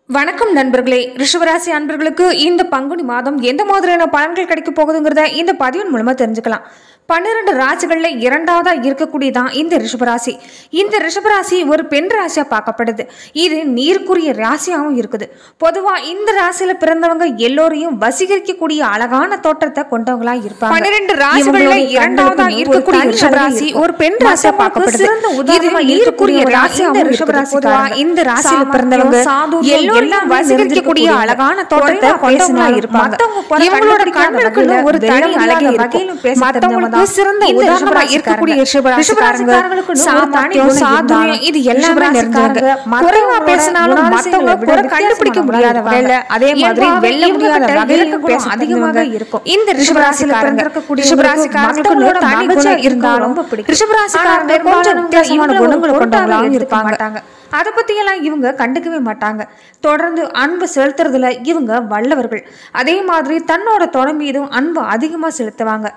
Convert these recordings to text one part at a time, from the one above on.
வணக்கம் நண்பர்களே, ரிஷபராசி அன்பர்களுக்கு இந்த பங்குனி மாதம் எந்த மாதிரியான பலன்கள் கிடைக்க போகுதுங்கிறத இந்த பதிவின் மூலமா தெரிஞ்சுக்கலாம். 12 ராசிகள்ல இரண்டாவதா இருக்கக்கூடியதான் இந்த ரிஷபராசி. இந்த ரிஷபராசி ஒரு பெண் ராசியா பார்க்கப்படுது. இது நீருக்குரிய ராசியாகவும் இருக்குது. பொதுவா இந்த ராசியில பிறந்தவங்க எல்லோரையும் வசீகரிக்கக்கூடிய அழகான தோற்றத்தை கொண்டவங்களா இருப்பாங்க. 12 ராசிகள்ல இரண்டாவதா இருக்கக்கூடிய ரிஷபராசி ஒரு பெண் ராசியா பார்க்கப்படுது. இது நீருக்குரிய ராசியாகவும் ரிஷபராசி. இந்த ராசியில பிறந்தவங்க எல்லோரையும் வசீகரிக்கக்கூடிய அழகான தோற்றத்தை கொண்டவங்களா இருப்பாங்க. இவங்களோட கண்களுக்கு ஒரு தனி அழகே இருக்கும். சிறந்த உதாரணமா இருக்கக்கூடிய ரிஷபராசிக்காரங்களுக்கு சாதுரியம் இது எல்லாமே நிறைஞ்சிருக்கு. குறைவா பேசினாலும் மத்தவங்க குறை கண்டுபிடிக்க முடியாத வகையில, அதே மாதிரி வெல்ல முடியாத வகையில பேச அதிகமாக இருக்கும். இந்த ரிஷபராசியில பிறந்திருக்கக்கூடிய ரிஷபராசிக்காரங்களோட தனி குணம் இருந்தாலும் ரொம்ப பிடிக்கும். ரிஷபராசிக்காரங்க கொஞ்சம் வித்தியாசமான குணங்களை கொண்டவங்களாகவும் இருக்க மாட்டாங்க. அதை பத்தியெல்லாம் இவங்க கண்டுக்கவே மாட்டாங்க. தொடர்ந்து அன்பு செலுத்துறதுல இவங்க வல்லவர்கள். அதே மாதிரி தன்னோட துணை மீதும் அன்பு அதிகமா செலுத்துவாங்க.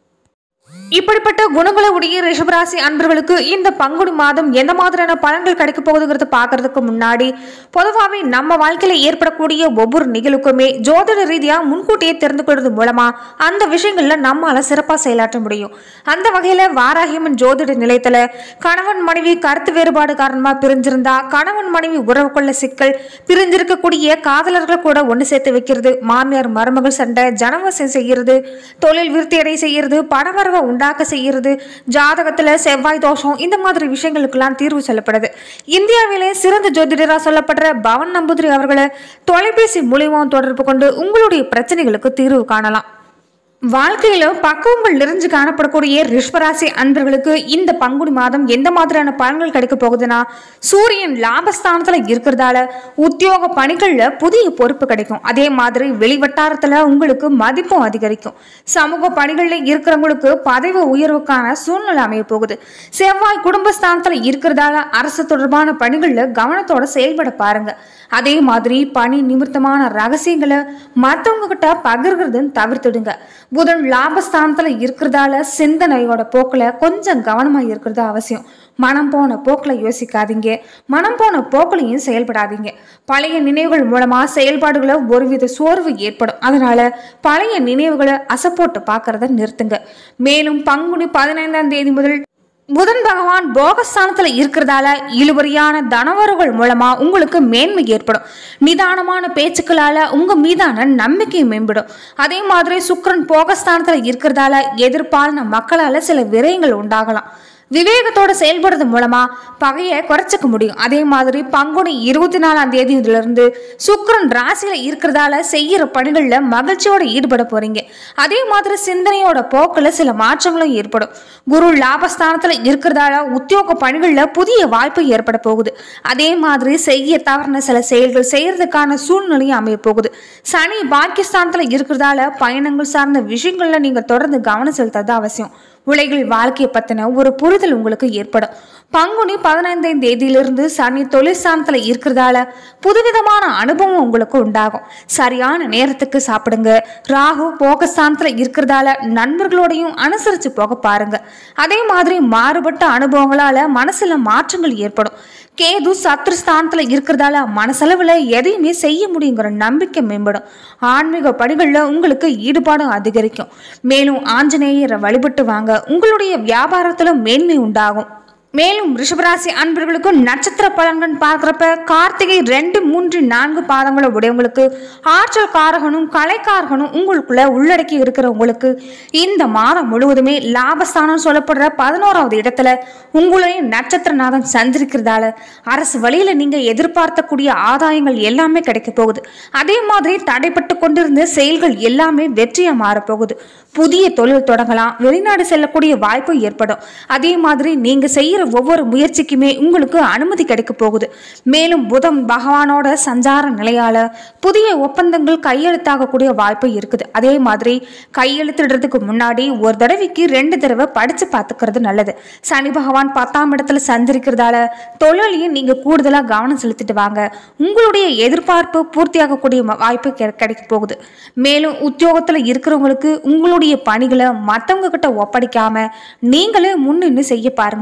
இப்படிப்பட்ட குணங்களை உடைய ரிஷபராசி அன்பர்களுக்கு இந்த பங்குனி மாதம் எந்த மாதிரியான பலன்கள் கிடைக்க போகுதுங்கிறத பாக்குறதுக்கு முன்னாடி, பொதுவாகவே நம்ம வாழ்க்கையில ஏற்படக்கூடிய ஒவ்வொரு நிகழ்வுக்குமே ஜோதிட ரீதியா முன்கூட்டியே தெரிந்து கொள்வது மூலமா அந்த விஷயங்கள்ல நம்மளால சிறப்பா செயலாற்ற முடியும். அந்த வகையில வாராகியம்மன் ஜோதிட நிலையத்துல கணவன் மனைவி கருத்து வேறுபாடு காரணமா பிரிஞ்சிருந்தா, கணவன் மனைவி உறவுக்குள்ள சிக்கல், பிரிஞ்சிருக்கக்கூடிய காதலர்கள் கூட ஒன்று சேர்த்து வைக்கிறது, மாமியார் மருமகள் சண்டை, ஜனவசம் செய்யறது, தொழில் விருத்தியடை செய்யறது, பணவரவை உண்டாக்க செய்யறது, ஜாதகத்துல செவ்வாய் தோஷம், இந்த மாதிரி விஷயங்களுக்கெல்லாம் தீர்வு சொல்லப்படுது. இந்தியாவிலே சிறந்த ஜோதிடரா சொல்லப்படுற பவன் நம்பூதிரி அவர்களை தொலைபேசி மூலியமா தொடர்பு கொண்டு உங்களுடைய பிரச்சனைகளுக்கு தீர்வு காணலாம். வாழ்க்கையில பக்குவங்கள் நிறைஞ்சு காணப்படக்கூடிய ரிஷபராசி அன்பர்களுக்கு இந்த பங்குனி மாதம் எந்த மாதிரியான பலன்கள் கிடைக்க போகுதுன்னா, சூரியன் லாபஸ்தானத்துல இருக்கிறதால உத்தியோக பணிகள்ல புதிய பொறுப்பு கிடைக்கும். அதே மாதிரி வெளிவட்டாரத்துல உங்களுக்கு மதிப்பும் அதிகரிக்கும். சமூக பணிகள்ல இருக்கிறவங்களுக்கு பதவி உயர்வுக்கான சூழ்நிலை அமைய போகுது. செவ்வாய் குடும்பஸ்தானத்துல இருக்கிறதால அரசு தொடர்பான பணிகள்ல கவனத்தோட செயல்பட பாருங்க. அதே மாதிரி பணி நிமித்தமான ரகசியங்களை மற்றவங்க கிட்ட பகிர்கிறதுன்னு தவிர்த்துடுங்க. புதன் லாபஸ்தானத்துல இருக்கிறதால சிந்தனையோட போக்குல கொஞ்சம் கவனமா இருக்கிறது அவசியம். மனம் போன போக்குல யோசிக்காதீங்க, மனம் போன போக்குலையும் செயல்படாதீங்க. பழைய நினைவுகள் மூலமா செயல்பாடுகளை ஒருவித சோர்வு ஏற்படும். அதனால பழைய நினைவுகளை அசப்போட்டு பார்க்கறத நிறுத்துங்க. மேலும் பங்குனி 15ஆம் தேதி முதல் புதன் பகவான் போகஸ்தானத்துல இருக்கிறதால இழுபறியான தனவர்கள் மூலமா உங்களுக்கு மேன்மை ஏற்படும். நிதானமான பேச்சுக்களால உங்க மீதான நம்பிக்கை மேம்படும். அதே மாதிரி சுக்கிரன் போகஸ்தானத்துல இருக்கிறதால எதிர்பாலின மக்களால சில விரயங்கள் உண்டாகலாம். விவேகத்தோட செயல்படுறது மூலமா பகையை குறைச்சிக்க முடியும். அதே மாதிரி பங்குனி 24ஆம் தேதியிலிருந்து சுக்கிரன் ராசியில இருக்கிறதால செய்யற பணிகள்ல மகிழ்ச்சியோட ஈடுபட போறீங்க. அதே மாதிரி சிந்தனையோட போக்குல சில மாற்றங்களும் ஏற்படும். குரு லாபஸ்தானத்துல இருக்கிறதால உத்தியோக பணிகள்ல புதிய வாய்ப்பு ஏற்பட போகுது. அதே மாதிரி செய்ய தவறின சில செயல்கள் செய்யறதுக்கான சூழ்நிலையும் அமைய போகுது. சனி பாக்கியஸ்தானத்துல இருக்கிறதால பயணங்கள் சார்ந்த விஷயங்கள்ல நீங்க தொடர்ந்து கவனம் செலுத்துறது அவசியம். உலகில் வாழ்க்கையை பத்தின ஒரு புரிதல் உங்களுக்கு ஏற்படும். பங்குனி 15ஆம் தேதியிலிருந்து சனி தொழிற்சானத்துல இருக்கிறதால புதுவிதமான அனுபவம் உங்களுக்கு உண்டாகும். சரியான நேரத்துக்கு சாப்பிடுங்க. ராகு போகஸ்தானத்துல இருக்கிறதால நண்பர்களோடையும் அனுசரிச்சு போக பாருங்க. அதே மாதிரி மாறுபட்ட அனுபவங்களால மனசுல மாற்றங்கள் ஏற்படும். கேது சத்ருஸ்தானத்துல இருக்கிறதால மனசளவுல எதையுமே செய்ய முடியுங்கிற நம்பிக்கை மேம்படும். ஆன்மீக பணிகள்ல உங்களுக்கு ஈடுபாடும் அதிகரிக்கும். மேலும் ஆஞ்சநேயரை வழிபட்டு வாங்க. உங்களுடைய வியாபாரத்துல மேன்மை உண்டாகும். மேலும் ரிஷபராசி அன்பர்களுக்கு நட்சத்திர பலன்கள் பார்க்கிறப்ப கார்த்திகை 2, 3, 4 பாதங்களை உடையவங்களுக்கு, ஆற்றல் காரகனும் கலைக்காரகனும் உங்களுக்குள்ள உள்ளடக்கி இருக்கிற உங்களுக்கு இந்த மாதம் முழுவதுமே லாபஸ்தானம் சொல்லப்படுற 11வது இடத்துல உங்களுடைய நட்சத்திரநாதன் சந்திரிக்கிறதால அரசு வழியில நீங்க எதிர்பார்க்கக்கூடிய ஆதாயங்கள் எல்லாமே கிடைக்க போகுது. அதே மாதிரி தடைப்பட்டு கொண்டிருந்த செயல்கள் எல்லாமே வெற்றியா மாறப்போகுது. புதிய தொழில் தொடங்கலாம். வெளிநாடு செல்லக்கூடிய வாய்ப்பு ஏற்படும். அதே மாதிரி நீங்க செய்யற ஒவ்வொரு முயற்சிக்குமே உங்களுக்கு அனுமதி கிடைக்க போகுது. மேலும் புதன் பகவானோட சஞ்சார நிலையால புதிய ஒப்பந்தங்கள் கையெழுத்தாகக்கூடிய வாய்ப்பு இருக்குது. அதே மாதிரி கையெழுத்திடுறதுக்கு முன்னாடி ஒரு தடவைக்கு 2 தடவை படிச்சு பார்த்துக்கிறது நல்லது. சனி பகவான் 10ஆம் இடத்துல சஞ்சரிக்கிறதால தொழிலையும் நீங்க கூடுதலா கவனம் செலுத்திட்டு வாங்க. உங்களுடைய எதிர்பார்ப்பு பூர்த்தியாகக்கூடிய வாய்ப்பு கிடைக்க போகுது. மேலும் உத்தியோகத்துல இருக்கிறவங்களுக்கு உங்களுடைய பணிகளை மற்றவங்க கிட்ட ஒப்படைக்காம நீங்களே முன்னின்று செய்ய பாருங்க.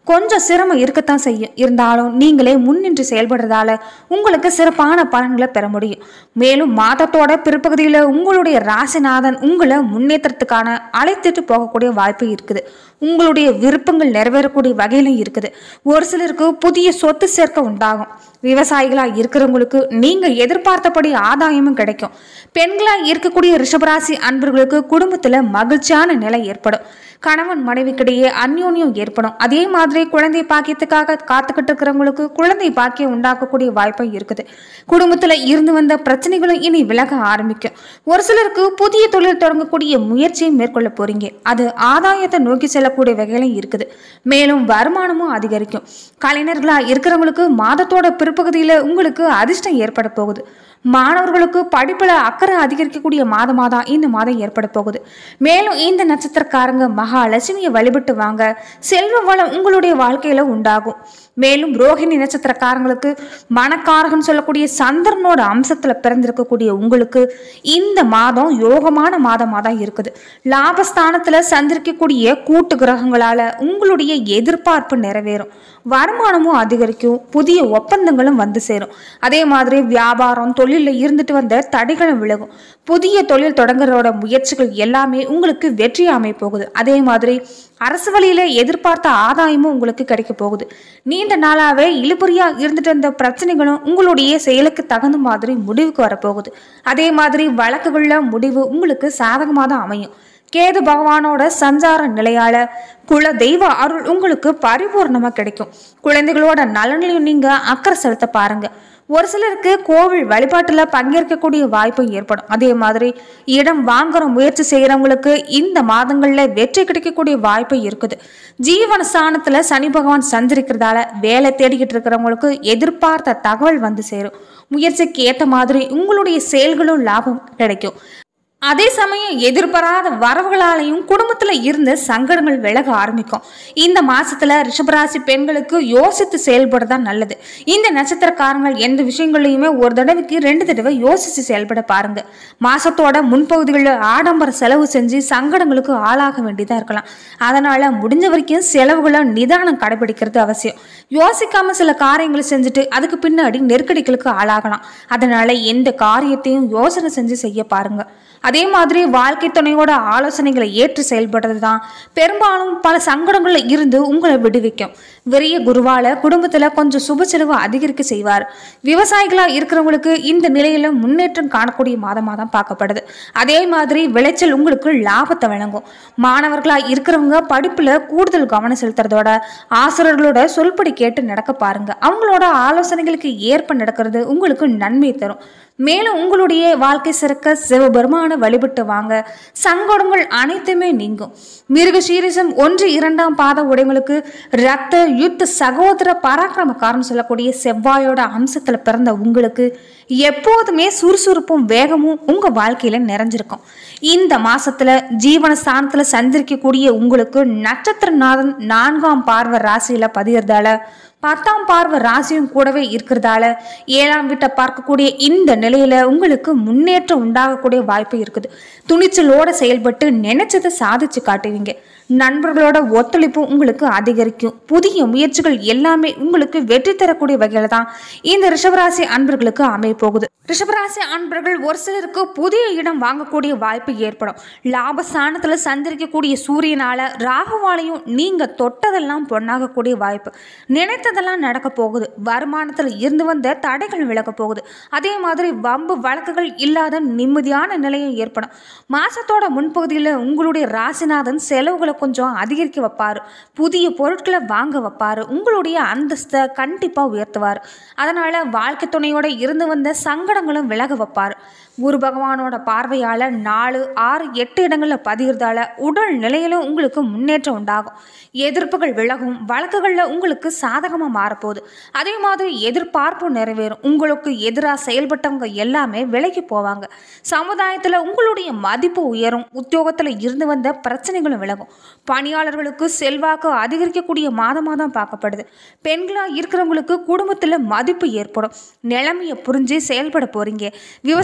கொஞ்சம் சிரமம் இருக்கத்தான் செய்யும். இருந்தாலும் நீங்களே முன்னின்று செயல்படுறதால உங்களுக்கு சிறப்பான பலன்களை பெற முடியும். மேலும் மாதத்தோட பிற்பகுதியில் உங்களுடைய ராசிநாதன் உங்களை முன்னேற்றத்துக்கான அழைத்துட்டு போகக்கூடிய வாய்ப்பு இருக்குது. உங்களுடைய விருப்பங்கள் நிறைவேறக்கூடிய வகையிலும் இருக்குது. ஒரு சிலருக்கு புதிய சொத்து சேர்க்க உண்டாகும். விவசாயிகளா இருக்கிறவங்களுக்கு நீங்க எதிர்பார்த்தபடி ஆதாயமும் கிடைக்கும். பெண்களா இருக்கக்கூடிய ரிஷபராசி அன்பர்களுக்கு குடும்பத்துல மகிழ்ச்சியான நிலை ஏற்படும். கணவன் மனைவிக்கிடையே அந்யோன்யம் ஏற்படும். அதே மாதிரி குழந்தை பாக்கியத்துக்காக காத்துக்கிட்டு இருக்கிறவங்களுக்கு குழந்தை பாக்கியம் உண்டாக்கக்கூடிய வாய்ப்பும் இருக்குது. குடும்பத்துல இருந்து வந்த பிரச்சனைகளும் இனி விலக ஆரம்பிக்கும். ஒரு சிலருக்கு புதிய தொழில் தொடங்கக்கூடிய முயற்சியை மேற்கொள்ள போறீங்க. அது ஆதாயத்தை நோக்கி செல்லக்கூடிய வகையிலும் இருக்குது. மேலும் வருமானமும் அதிகரிக்கும். கலைஞர்களா இருக்கிறவங்களுக்கு மாதத்தோட பிற்பகுதியில உங்களுக்கு அதிர்ஷ்டம் ஏற்பட போகுது. மாணவர்களுக்கு படிப்புல அக்கறை அதிகரிக்கக்கூடிய மாதமாதான் இந்த மாதம் ஏற்பட போகுது. மேலும் இந்த நட்சத்திரக்காரங்க மகாலட்சுமியை வழிபட்டு வாங்க. செல்வ வளம் உங்களுடைய வாழ்க்கையில உண்டாகும். மேலும் ரோஹிணி நட்சத்திரக்காரங்களுக்கு மனக்காரகன் சொல்லக்கூடிய சந்திரனோட அம்சத்துல பிறந்திருக்கக்கூடிய உங்களுக்கு இந்த மாதம் யோகமான மாதமா தான் இருக்குது. லாபஸ்தானத்துல சந்திரிக்கக்கூடிய கூட்டு கிரகங்களால உங்களுடைய எதிர்பார்ப்பு நிறைவேறும். வருமானமும் அதிகரிக்கும். புதிய ஒப்பந்தங்களும் வந்து சேரும். அதே மாதிரி வியாபாரம் தொழில இருந்துட்டு வந்த தடைகளும் விலகும். புதிய தொழில் தொடங்குறதோட முயற்சிகள் எல்லாமே உங்களுக்கு வெற்றி அமைய போகுது. அதே மாதிரி அரசு வழியில எதிர்பார்த்த ஆதாயமும் உங்களுக்கு கிடைக்க போகுது. நீண்ட நாளாவே இழுபறியா இருந்துட்டு வந்த பிரச்சனைகளும் உங்களுடைய செயலுக்கு தகுந்த மாதிரி முடிவுக்கு வரப்போகுது. அதே மாதிரி வழக்குகள்ல முடிவு உங்களுக்கு சாதகமாக தான் அமையும். கேது பகவானோட சஞ்சார நிலையால குல தெய்வ அருள் உங்களுக்கு பரிபூர்ணமா கிடைக்கும். குழந்தைகளோட நலனிலையும் நீங்க அக்கறை செலுத்த பாருங்க. ஒரு சிலருக்கு கோவில் வழிபாட்டுல பங்கேற்கக்கூடிய வாய்ப்பு ஏற்படும். அதே மாதிரி இடம் வாங்குற முயற்சி செய்யறவங்களுக்கு இந்த மாதங்கள்ல வெற்றி கிடைக்கக்கூடிய வாய்ப்பு இருக்குது. ஜீவன ஸ்தானத்துல சனி பகவான் சஞ்சரிக்கிறதால வேலை தேடிக்கிட்டு இருக்கிறவங்களுக்கு எதிர்பார்த்த தகவல் வந்து சேரும். முயற்சிக்கு ஏற்ற மாதிரி உங்களுடைய செயல்களும் லாபம் கிடைக்கும். அதே சமயம் எதிர்பாராத வரவுகளாலையும் குடும்பத்துல இருந்து சங்கடங்கள் விலக ஆரம்பிக்கும். இந்த மாசத்துல ரிஷபராசி பெண்களுக்கு யோசித்து செயல்படுறதான் நல்லது. இந்த நட்சத்திரக்காரங்கள் எந்த விஷயங்களையுமே ஒரு தடவைக்கு 2 தடவை யோசிச்சு செயல்பட பாருங்க. மாசத்தோட முன்பகுதிகளில் ஆடம்பர செலவு செஞ்சு சங்கடங்களுக்கு ஆளாக வேண்டியதா இருக்கலாம். அதனால முடிஞ்ச வரைக்கும் செலவுகளை நிதானம் கடைபிடிக்கிறது அவசியம். யோசிக்காம சில காரியங்களை செஞ்சுட்டு அதுக்கு பின்னாடி நெருக்கடிகளுக்கு ஆளாகலாம். அதனால எந்த காரியத்தையும் யோசனை செஞ்சு செய்ய பாருங்க. அதே மாதிரி வாழ்க்கை துணையோட ஆலோசனைகளை ஏற்று செயல்படுறது தான் பெரும்பாலும் பல சங்கடங்கள்ல இருந்து உங்களை விடுவிக்கும். விரிய குருவால குடும்பத்துல கொஞ்சம் சுப செலவு அதிகரிக்க செய்வார். விவசாயிகளா இருக்கிறவங்களுக்கு இந்த நிலையில முன்னேற்றம் காணக்கூடிய மாதமா தான் பார்க்கப்படுது. அதே மாதிரி விளைச்சல் உங்களுக்கு லாபத்தை வழங்கும். மாணவர்களா இருக்கிறவங்க படிப்புல கூடுதல் கவனம் செலுத்துறதோட ஆசிரியர்களோட சொல்படி கேட்டு நடக்க பாருங்க. அவங்களோட ஆலோசனைகளுக்கு ஏற்ப நடக்கிறது உங்களுக்கு நன்மை தரும். மேலும் உங்களுடைய வாழ்க்கை சிறக்க சிவபெருமான வழிபட்டு வாங்க. சங்கடங்கள் அனைத்துமே நீங்கும். மிருக சீரிசம் 1, 2ஆம் பாத உடையவங்களுக்கு ரத்த யுத்த சகோதர பராக்கிரமக்காரன் சொல்லக்கூடிய செவ்வாயோட அம்சத்துல பிறந்த உங்களுக்கு எப்போதுமே சுறுசுறுப்பும் வேகமும் உங்க வாழ்க்கையில நிறைஞ்சிருக்கும். இந்த மாசத்துல ஜீவன ஸ்தானத்துல சந்திரிக்கக்கூடிய உங்களுக்கு நட்சத்திரநாதன் 4ஆம் பார்வை ராசியில பதியறதால 10ஆம் பார்வை ராசியும் கூடவே இருக்கிறதால 7ஆம் வீட்டை பார்க்கக்கூடிய இந்த நிலையில உங்களுக்கு முன்னேற்றம் உண்டாகக்கூடிய வாய்ப்பு இருக்குது. துணிச்சலோட செயல்பட்டு நினைச்சதை சாதிச்சு காட்டுவீங்க. நண்பர்களோட ஒத்துழைப்பு உங்களுக்கு அதிகரிக்கும். புதிய முயற்சிகள் எல்லாமே உங்களுக்கு வெற்றி தரக்கூடிய வகையில தான் இந்த ரிஷபராசி அன்பர்களுக்கு அமைய போகுது. ரிஷபராசி அன்பர்கள் ஒரு சிலருக்கு புதிய இடம் வாங்கக்கூடிய வாய்ப்பு ஏற்படும். லாபஸ்தானத்துல சந்திரிக்கக்கூடிய சூரியனால ராகுவாலையும் நீங்க தொட்டதெல்லாம் பொன்னாகக்கூடிய வாய்ப்பு. நினைத்ததெல்லாம் நடக்க போகுது. வருமானத்துல இருந்து வந்த தடைகள் விலக போகுது. அதே மாதிரி வம்பு வழக்குகள் இல்லாத நிம்மதியான நிலையும் ஏற்படும். மாசத்தோட முன்பகுதியில உங்களுடைய ராசிநாதன் செலவுகளை கொஞ்சம் அதிகரிக்க வைப்பாரு. புதிய பொருட்களை வாங்க வைப்பாரு. உங்களுடைய அந்தஸ்தை கண்டிப்பா உயர்த்துவார். அதனால வாழ்க்கை துணையோட இருந்து வந்த சங்கடங்களும் விலக வைப்பார். குரு பகவானோட பார்வையால 4, 6, 8 இடங்கள்ல பதிகிறதால உடல் நிலையிலும் உங்களுக்கு முன்னேற்றம் உண்டாகும். எதிர்ப்புகள் விலகும். வழக்குகள்ல உங்களுக்கு சாதகமா மாறப்போகுது. அதே மாதிரி எதிர்பார்ப்பும் நிறைவேறும். உங்களுக்கு எதிராக செயல்பட்டவங்க எல்லாமே விலகி போவாங்க. சமுதாயத்துல உங்களுடைய மதிப்பு உயரும். உத்தியோகத்துல இருந்து வந்த பிரச்சனைகளும் விலகும். பணியாளர்களுக்கு செல்வாக்கு அதிகரிக்கக்கூடிய மாதமாக தான் பார்க்கப்படுது. பெண்களா இருக்கிறவங்களுக்கு குடும்பத்துல மதிப்பு ஏற்படும். நிலைமையை புரிஞ்சு செயல்பட போறீங்க. விவசாயிகளா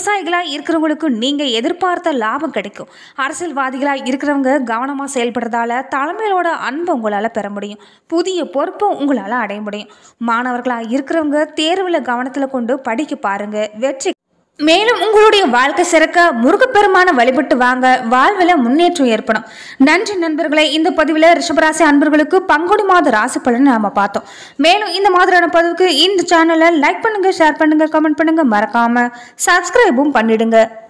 இருக்கிறவங்களுக்கு நீங்கள் எதிர்பார்த்த லாபம் கிடைக்கும். அரசியல்வாதிகளாக இருக்கிறவங்க கவனமாக செயல்படுறதால தலைமையிலோட அன்பை உங்களால் பெற முடியும். புதிய பொறுப்பை உங்களால் அடைய முடியும். மாணவர்களாக இருக்கிறவங்க தேர்வில் கவனத்தில் கொண்டு படிக்க பாருங்கள். வெற்றி. மேலும் உங்களுடைய வாழ்க்கை சிறக்க முருகப்பெருமான வழிபட்டு வாங்க. வாழ்வில் முன்னேற்றம் ஏற்படும். நன்றி நண்பர்களே. இந்த பதிவில் ரிஷபராசி அன்பர்களுக்கு பங்குனி மாத ராசி பலன் நாம பார்த்தோம். மேலும் இந்த மாதிரியான பதிவுக்கு இந்த சேனலை லைக் பண்ணுங்க, ஷேர் பண்ணுங்க, கமெண்ட் பண்ணுங்க, மறக்காம சப்ஸ்கிரைபும் பண்ணிடுங்க.